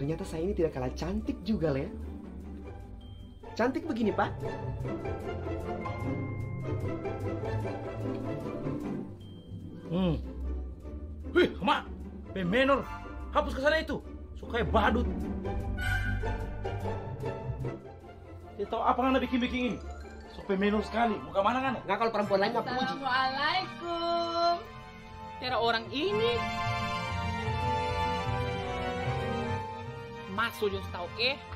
ternyata saya ini tidak kalah cantik juga, Le. Cantik begini, Pak. Wih, Mak, pemenor, hapus ke sana itu. Suka badut. Dia tahu apa kan bikin-bikin ini? So pemenor sekali. Mau ke mana kan? Nggak, kalau perempuan lain nggak puji. Assalamualaikum. Tera orang ini masuk just tahu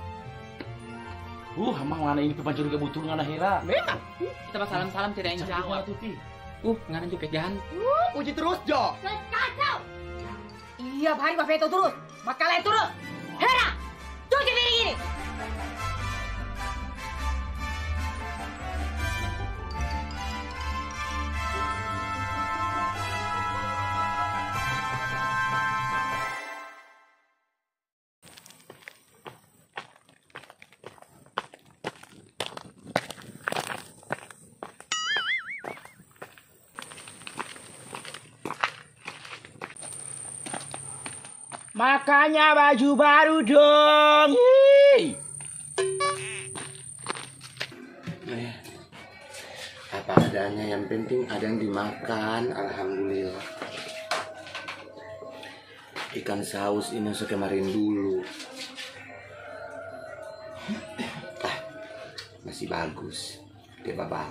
Emang mana ini pepancuri kebutuhan Hera? Memang. kita salam-salam tidak yang jawab. Ngana juga pegahan. Puji terus, Jo. Kacau. Iya, hari Bapak itu terus. Makalah terus. Hera, cuci piring ini. Makanya baju baru dong. Apa adanya, yang penting ada yang dimakan. Alhamdulillah. Ikan saus ini sekemarin dulu. Masih bagus. Dia bau.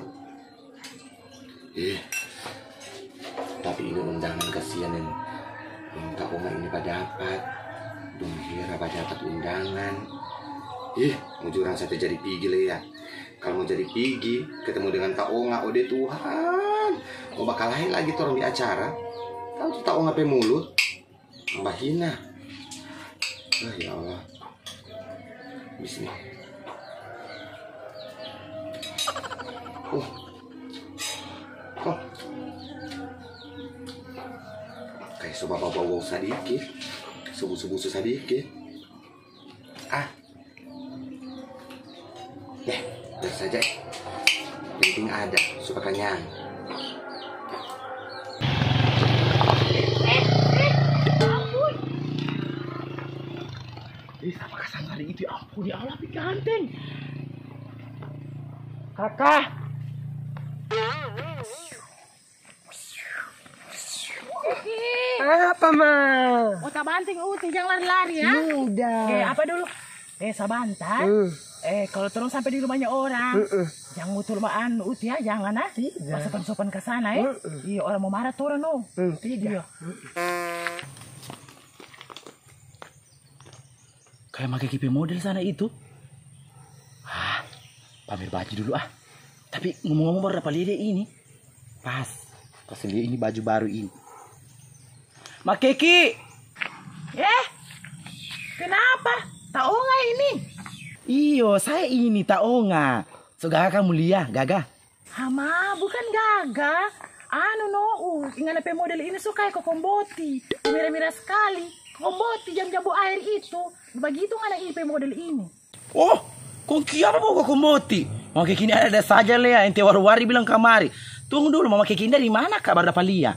Tapi ini undangan kasihan ini. Kak Oma ini pada dapat. Dong Hera pada dapat undangan. Mau jurang satu jadi pigi le ya. Kalau mau jadi pigi, ketemu dengan Kak Onga, oh deh Tuhan. Mau bakal lain lagi tuh orang di acara. Tahu tuh Kak Onga pe mulut. Mbak Hina. Ya Allah. Bismillah. Kayak coba bawa sedikit, subuh-subuh sedikit. Biar saja. Penting ada, supaya kenyang. Sama kesan hari itu, ampun ya Allah, pi ganteng. Kakak. Apa, Ma? Oh, tak banting uti, jangan lari-lari ya. Udah. Apa dulu? Sabantar. Kalau terus sampai di rumahnya orang, jangan mutul maan uti ya, jangan ah. Sopan-sopan ke sana ya. Iya, orang mau marah turun no. Tidak. Kayak pakai kipi model sana itu. Pamer baju dulu ah. Tapi ngomong-ngomong berapa dia ini? Pas dia ini baju baru ini. Mak Keki. Kenapa? Tahu nggak ini? Iyo, saya ini Taonga. So Gaga kamu lihat, Gaga. Hama, bukan Gaga. Ingat apa model ini suka ya kokomboti. Mira-mira sekali. Kokomboti jam-jambu air itu. Begitu nggak ini model ini. Oh, kok apa kok moti? Mau Keki ini ada saja Lea, ente waru-wari bilang kamari. Tunggu dulu, Mama Keki dari mana kabar dapat Lia?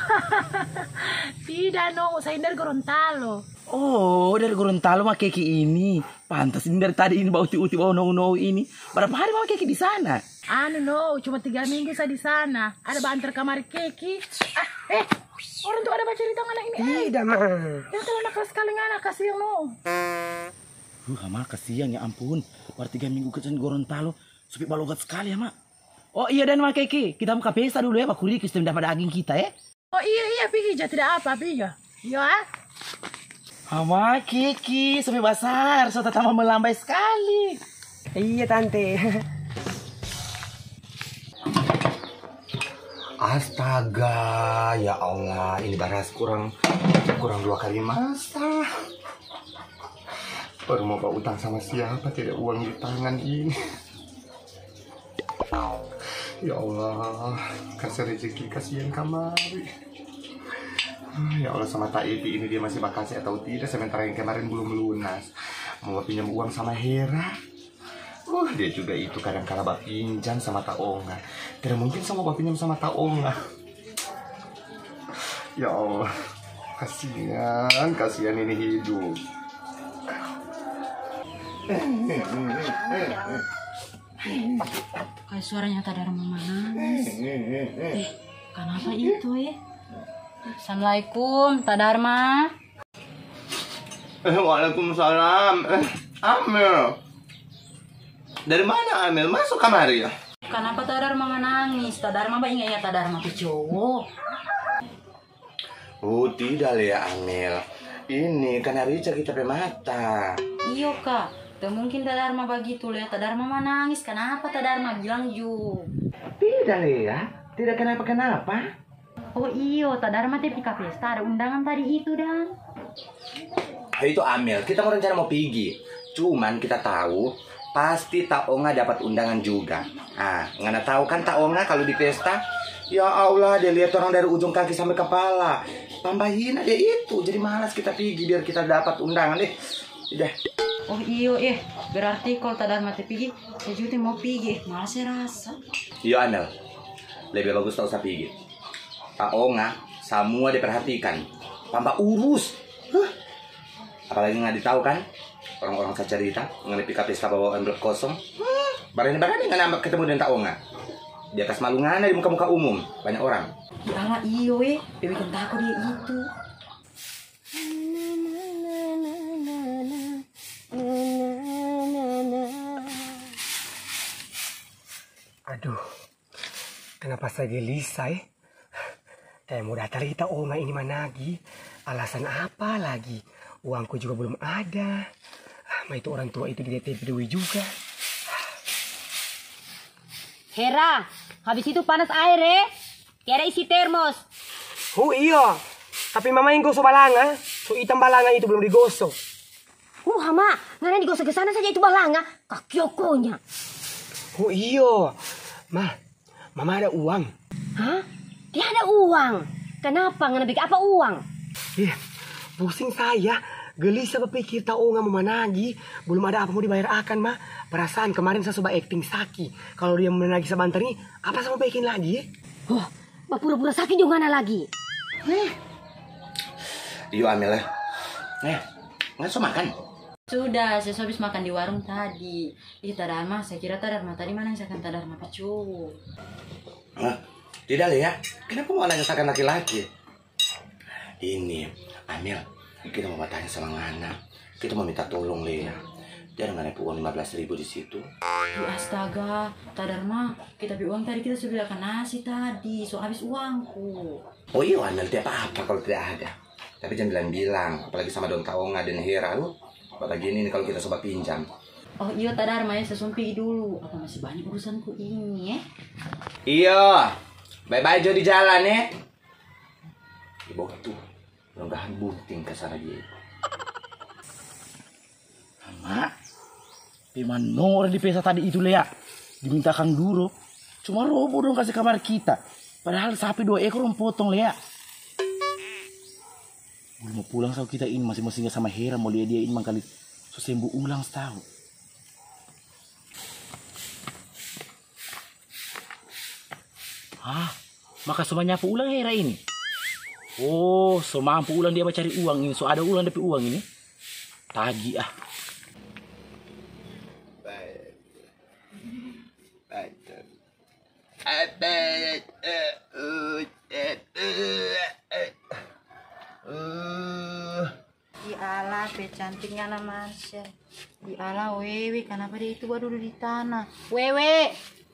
Tidak saya dari Gorontalo. Oh, dari Gorontalo Mama Keki ini. Pantas ini dari tadi ini bau uti-uti bau no ini. Berapa hari Mama Keki di sana? Cuma 3 minggu saya di sana. Ada banter kamar Keki. Orang tuh ada baca cerita mana ini? Tidak, Ma. Yang kalau nakal sekali anak kasihan no. Mama kasihan ya ampun. Baru 3 minggu ke Gorontalo. Sepi balogat sekali ya, Mak. Oh iya dan Mama Keki, kita buka pesta dulu ya, Pak Kuri, kita dapat daging kita ya. Oh iya, Pigi, tidak apa, Pigi. Iya. Mama Keki, sampai besar, so tambah melambai sekali. Iya, Tante. Astaga, ya Allah, ini baras kurang 2 kali masak. Baru mau utang sama siapa, tidak uang di tangan ini. Ya Allah, kasih rezeki, kasihan kamari. Ya Allah, sama Tak Evi ini dia masih makasih atau tidak, sementara yang kemarin belum lunas. Mau pinjam uang sama Hera. Dia juga itu kadang-kala pinjam sama Tak Onga. Tidak mungkin sama pinjam sama Tak Onga. Ya Allah, kasihan ini hidup. Kayak suaranya tak ada mama nangis. Kenapa itu ya? Assalamualaikum, Tak Dharma. Waalaikumsalam. Amel. Dari mana Amel? Masuk kamar ya? Kenapa Tak Dharma menangis? Tak Dharma ingat ya Tak Dharma ke cowok. Oh tidak ya Amel. Ini karena Rica kita pe mata. Iyo kak, tak mungkin Tak Dharma begitu lihat Tak Dharma menangis. Kenapa Tak Dharma bilang ju? Tidak ya. Tidak kenapa-kenapa. Oh iyo, Tak Dharma tapi ke pesta ada undangan tadi itu dan. Itu Amel, kita mau rencana mau pergi. Cuman kita tahu pasti Taonga dapat undangan juga. Ah, ngana tahu kan Taonga kalau di pesta, ya Allah dia lihat orang dari ujung kaki sampai kepala. Tambahin aja itu, jadi malas kita pergi biar kita dapat undangan deh. Udah. Oh iyo berarti kalau Tak Dharma pergi, saya juga mau pergi. Malas saya rasa. Iya Amel, lebih bagus tak usah pergi. Taonga semua diperhatikan, tanpa urus. Apalagi nggak ditahu kan orang-orang saya cerita mengenai pika pesta bawa envelope kosong. Barang-barang nggak nambah ketemu dengan Taonga. Di atas malungan di muka-muka umum banyak orang. Alah iyo bikin takut dia itu. Aduh, kenapa saya gelisah ya? Mau datang kita Taonga ini mana lagi? Alasan apa lagi? Uangku juga belum ada. Ma itu orang tua itu di DTP Dewi juga. Hera, habis itu panas air ya. Kira isi termos. Oh iya, tapi mama yang gosok balanga. So hitam balanga itu belum digosok. Hama, ngana digosok ke sana saja itu balanga. Kakiokonya. Oh iya, mama ada uang. Hah? Dia ada uang. Kenapa ngana bikin apa uang? Pusing saya, gelisah berpikir Taonga mau menagih, belum ada apa mau dibayar akan mah. Perasaan kemarin saya coba acting sakit. Kalau dia menagih sebentar nih, apa sama bikin lagi ya? Wah, pura-pura sakit juga mana lagi? Iya Amel ya. Nggak usah makan. Sudah, saya habis makan di warung tadi. Tak Dharma, saya kira Tak Dharma tadi mana yang saya kan Tak Dharma pecu. Tidak ya. Kenapa mau nanya laki-laki? Ini Amel, kita mau bertanya sama Ngana. Kita mau minta tolong Lea. Dia nggak ada uang 15.000 di situ. Astaga, Tak Dharma, kita beli uang tadi kita sudah akan nasi tadi. So habis uangku. Oh iya Amel, tidak apa-apa kalau tidak ada. Tapi jangan bilang-bilang, apalagi sama Don Taonga dan Hera lu. Apalagi ini kalau kita coba pinjam. Oh iya Tak Dharma ya, saya sumpih dulu. Apa masih banyak urusanku ini ya? Iya, bye-bye Jo di jalan ya. Di bawah tuh. Mudah-mudahan bunting ke sana dia. Mak, Pimano orang di pesta tadi itu Lea diminta Kang Duro. Cuma robo dong kasih kamar kita. Padahal sapi 2 ekor potong Lea. Belum mau pulang sama kita ini masing-masingnya sama Hera mau dia-diain mangkali sembuh ulang setahun. Maka semuanya apa ulang Hera ini? Oh, so mampu ulang dia cari uang ini. So ada ulang dapat uang ini. Tagi Di ala pe cantiknya nama Marsha. Di ala Wewe, kenapa dia itu baru duduk di tanah? Wewe.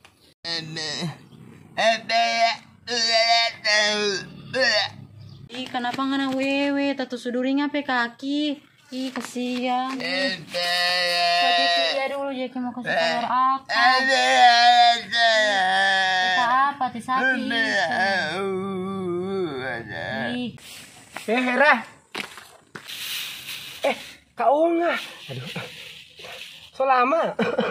Ih, kenapa ngana Wewe? Tatu suduringnya pe kaki. Ih, kasihan. Jadi dulu Jeki mau kasih kabar aku. Kita apa ti sakit? Ih. Hera. Taonga. Aduh. So lama.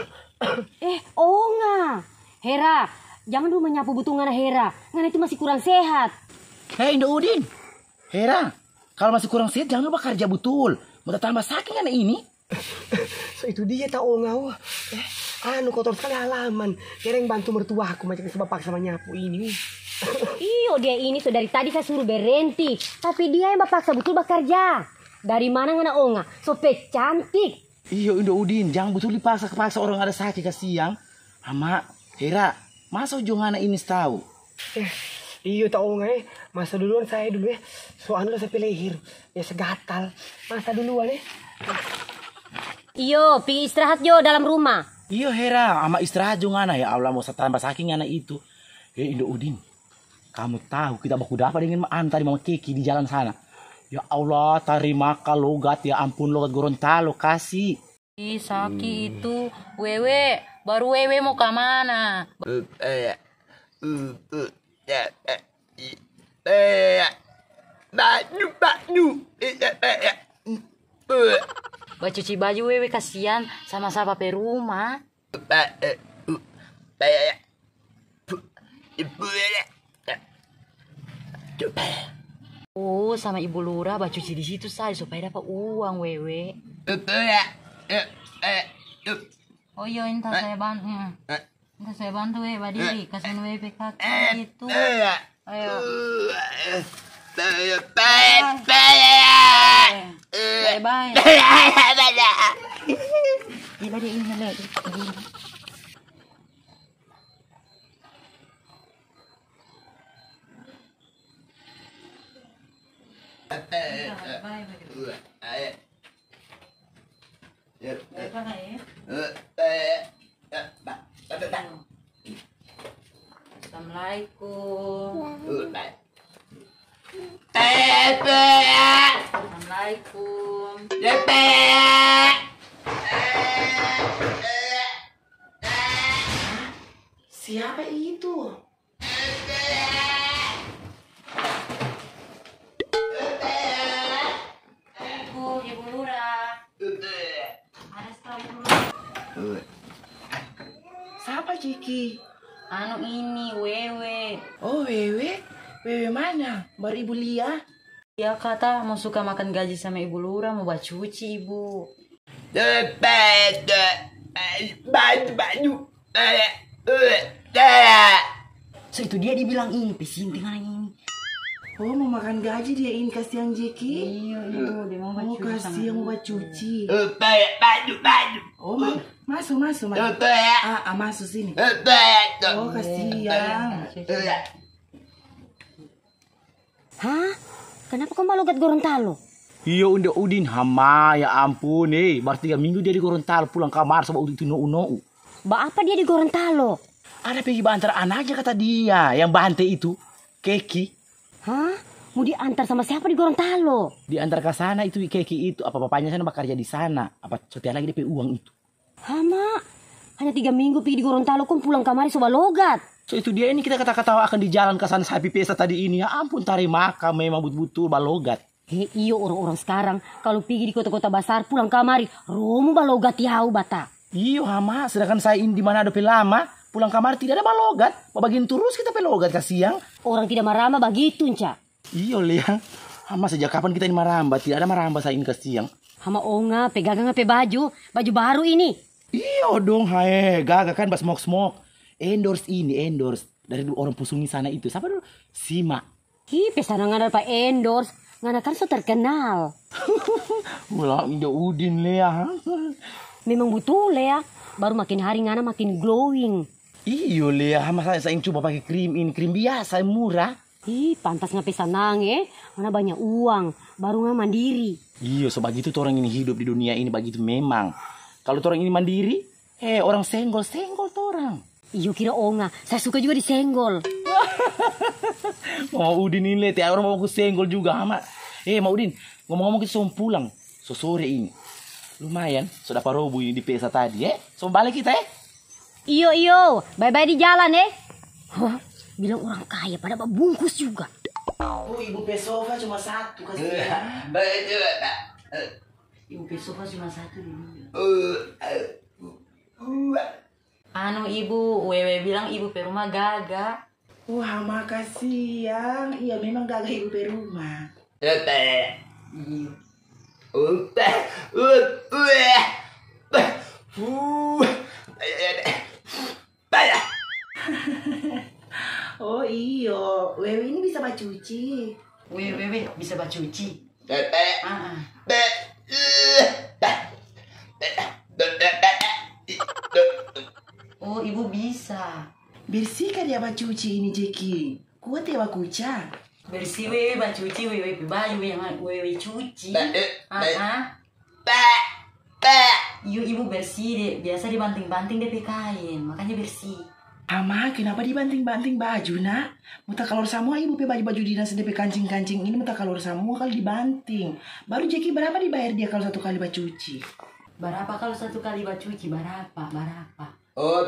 Onga. Hera, jangan dulu menyapu butuh ngana Hera. Ngana itu masih kurang sehat. Hei Indo Udin, Hera, kalau masih kurang sehat jangan lupa kerja betul. Mau tambah sakit anak ini. So itu dia Taonga. Kotor sekali halaman. Kira yang bantu mertua aku macam sebab paksa menyapu ini. Iyo dia ini so dari tadi saya suruh berhenti. Tapi dia yang paksa betul bekerja. Dari mana ngana Onga? So cantik. Iyo Indo Udin, jangan betul dipaksa orang ada sakit kasihan. Ama, Hera, masa ujung anak ini tahu? Iyo tahu nggak masa duluan saya dulu soalnya saya pilih ya segatal. Masa duluan Iyo, pergi istirahat jo dalam rumah. Iyo Hera, ama istirahat juga anak ya Allah mau tambah saking anak itu. Indo Udin, kamu tahu kita baku dapat dengan antar Mama Keki di jalan sana. Ya Allah, terima logat ya ampun logat Gorontalo kasih. Ih, sakit itu. Wewe, baru Wewe mau ke mana? Cuci baju Wewe kasihan sama siapa pe rumah. Oh, sama Ibu Lurah cuci di situ saja supaya dapat uang Wewe. Oh iya, entah saya bantu. Entah saya bantu Badiri, kasihan Wewe kaki itu. Ayo. Bye. Gila dia ini lagi. Assalamualaikum. Assalamualaikum. Siapa itu? Ibu Lurah. Ada stok Ibu Lurah. Siapa Ciki? Anu ini Wewe. Oh Wewe? Wewe mana? Baru Ibu Lia? Ya kata mau suka makan gaji sama Ibu Lurah mau cuci Ibu. So itu dia dibilang ini pesinting ini. Oh mau makan gaji dia ini kasihan Jeki. Iya Ibu dia mau Oh kasihan mau cuci. Oh masuk. Masuk sini. Oh kasihan. Hah? Kenapa kau logat Gorontalo? Iya Unda Udin hama ya ampun baru 3 minggu dia di Gorontalo pulang kamar sama itu no. Ba apa dia di Gorontalo? Ada pergi bantar anaknya kata dia yang bantai itu Keki. Hah? Mau diantar sama siapa di Gorontalo? Diantar ke sana itu Keki itu apa papanya sana bakal kerja di sana apa setiap lagi dia uang itu. Hama, hanya 3 minggu pergi di Gorontalo kau pulang kamari soba logat. So itu dia ini kita kata-kata akan di jalan ke sana sapi pesta tadi ini ya ampun tarimaka memang betul-betul balogat. Iyo orang-orang sekarang kalau pergi di kota-kota besar pulang kamari romo balogat yau bata. Iyo hama sedangkan saya ini di mana ada pelama pulang kamar tidak ada balogat. Bagian terus kita pelogat kasihan. Orang tidak maramba begitu Nca. Iyo liang hama sejak kapan kita ini maramba tidak ada maramba saya ini kasihan. Hama onga pegang baju baru ini. Iyo dong gaga kan bas smoke. Endorse dari orang pusungi sana itu. Siapa dulu? Sima. Pesanan ngana Pak endorse. Ngana kan so terkenal. Ulah Indo Udin Lea. Memang betul Lea. Baru makin hari ngana makin glowing. Iyo Lea, masa saya coba pakai krim biasa murah. Pantas ngape sanang Ngana banyak uang. Baru ngana mandiri. Iyo, so begitu tuh orang ini hidup di dunia ini begitu memang. Kalau tuh orang ini mandiri, orang senggol tuh orang. Iyo kira onga, saya suka juga disenggol. Mau Udin ini tiap orang mau aku senggol juga ama. Mau Udin, ngomong-ngomong kita mau pulang. So sore ini. Lumayan, sudah parobu ini di pesta tadi So balik kita Iyo, bye-bye di jalan Wah, bilang orang kaya pada bungkus juga. Oh, Ibu Pesova cuma 1 kasih. Ibu Pesova cuma 1 Anu Ibu, Wewe bilang Ibu perumah gagah. Wah, makasih yang. Iya memang gagah Ibu perumah. Oh iyo, Wewe ini bisa bacuci. Wewe bisa bacuci. Oh, ibu bisa. Bersihkan dia cuci ini Jeki. Kuat ya kuca. Bersih wewe bacuci wewe baju yang wewe cuci. Ibu bersih deh. Biasa dibanting-banting deh kain, makanya bersih. Ama, kenapa dibanting-banting baju nak? Muta kalor semua ibu pe baju-baju dinas DP kancing-kancing ini muta kalor semua kali dibanting. Baru Jeki berapa dibayar dia kalau 1 kali bacuci? Berapa kalau 1 kali bacuci? Berapa? Oh,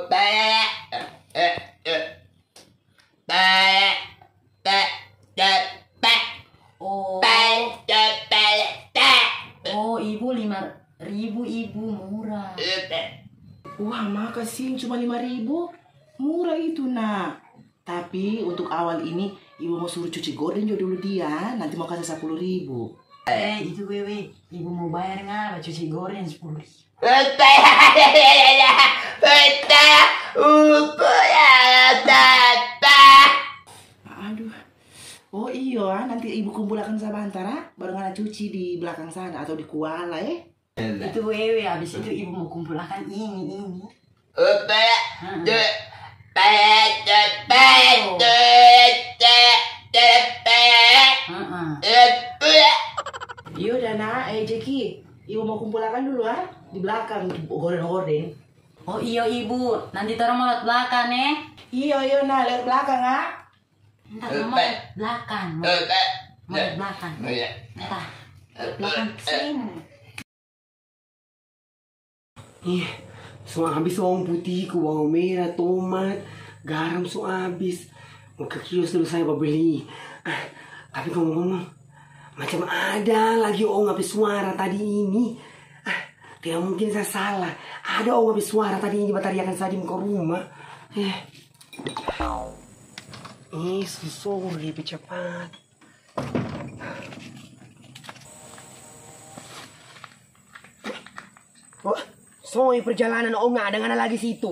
Oh, ibu 5.000 ibu murah. Wah, makasih cuma 5.000. Murah itu nak. Tapi untuk awal ini ibu mau suruh cuci gorden juga dulu dia. Nanti mau kasih 10.000. Itu wewe, ibu mau bayar nggak cuci goreng 10.000? Aduh. Oh iya, nanti ibu kumpulkan sama antara baru ngana cuci di belakang sana atau di kuala Itu wewe, habis itu ibu mau kumpulkan ini. Yaudah nak, Jeki, ibu mau kumpulkan dulu di belakang gorden. Oh iya ibu, nanti orang mau lihat belakang Iya nak, lihat belakang Entar mau lihat belakang. Mau lihat belakang. Entar, belakang sini. So habis bawang putih, bawang merah, tomat, garam so habis. Mau ke kios dulu saya beli. Tapi ngomong-ngomong, macam ada lagi habis suara tadi ini. Tidak mungkin saya salah. Ada habis suara tadi ini batariakan saya di muka rumah. Susur lebih cepat. Wah, soy perjalanan nggak ada ngana lagi situ.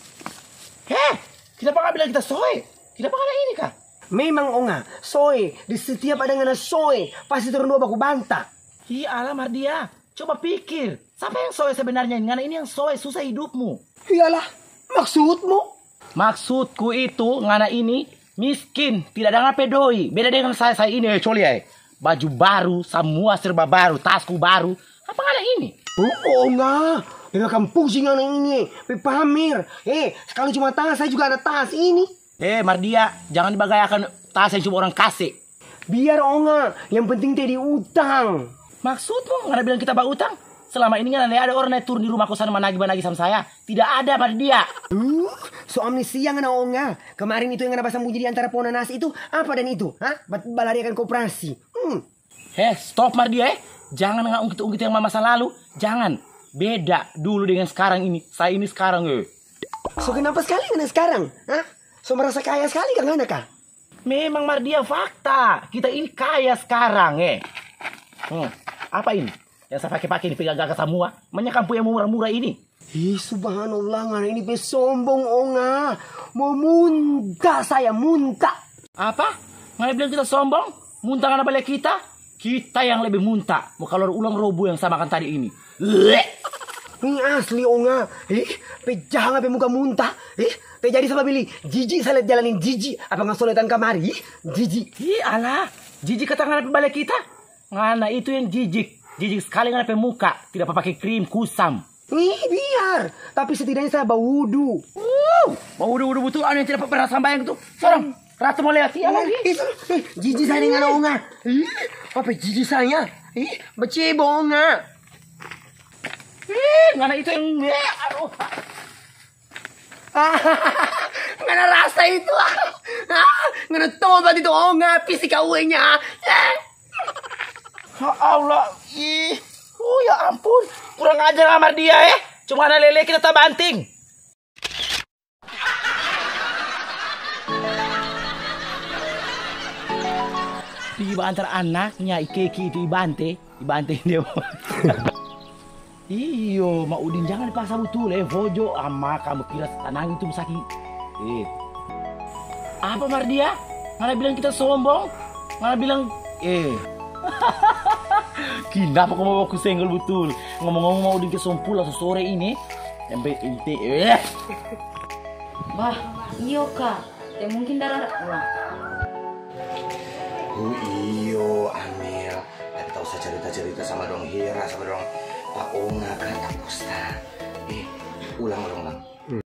Kenapa nggak bilang kita soy? Kenapa nggak ini kah? Memang onga, soy di setiap ada ngana soy pasti turun 2 baku bantah. Alah Mardia, coba pikir. Siapa yang soy sebenarnya? Ngana ini yang soy susah hidupmu. Iyalah, maksudmu? Maksudku itu ngana ini miskin, tidak ada ngape doi. Beda dengan saya ini, coli baju baru, semua serba baru, tasku baru. Apa ngana ini? Enggak. Dengan kampung sih ngana ini. Pamer. Sekali cuma tas, saya juga ada tas ini. Mardia, jangan dibagayakan tas yang cuma orang kasih. Biar onga, yang penting tadi utang. Maksudmu ngana bilang kita utang? Selama ini ngana ada orang yang turun di rumah kosan menagih sama saya. Tidak ada Mardia. So amnesia ngana onga. Kemarin itu yang ngana pasang bunyi di antara pohon nanas itu apa dan itu? Balariakan koperasi. Stop Mardia. Jangan ngungkit-ungkit yang masa lalu. Jangan. Beda dulu dengan sekarang ini. Saya ini sekarang So kenapa sekali ngana sekarang? So merasa kaya sekali kan ngana kah? Memang Mardia fakta. Kita ini kaya sekarang Apa ini? Yang saya pakai ini pegang gagak semua. Banyak kampung yang murah-murah ini. Subhanallah ngana ini sombong onga. Mau muntah saya muntah. Apa? Ngana bilang kita sombong? Muntah ngana balik kita? Kita yang lebih muntah. Mau kalau ulang robo yang samakan tadi ini. Ini asli onga. Jangan muka muntah. Jadi sama beli jijik saya lihat jalanin jijik. Apa nggak soletan kamari? Jijik. Alah, jijik kata ngana balik kita? Ngana itu yang jijik. Jijik sekali ngana muka. Tidak pakai krim kusam. Biar. Tapi setidaknya saya bau wudu. Bau wudu betul. Anu yang tidak pernah sambayang itu. Sorong. Ratu mau lihat siapa lagi? Jijik saya dengan onga. Apa jijik saya? Becebo onga. Ngana itu yang aduh. Ngana rasa itu. Ngana tobat itu onga. Fisik kawenya. Ya Allah. Ya ampun. Kurang ajar amar dia Cuma ada lele kita tak banting. Tiba antar anaknya Ikeki itu Ibante dia. Iyo, Mak Udin jangan dipaksa betul Vojo ama kamu kira tanang itu sakit. Apa Mardia? Mana bilang kita sombong? Mana bilang Kenapa kamu mau aku senggol betul? Ngomong-ngomong Mak Udin ke Sompula sore ini. Sampai inti Bah, iyo kak. Ya mungkin darah wah. Iyo Amil, tapi tak usah cerita-cerita sama dong Hira, sama dong Pak Onga kan tak usah. Ulang.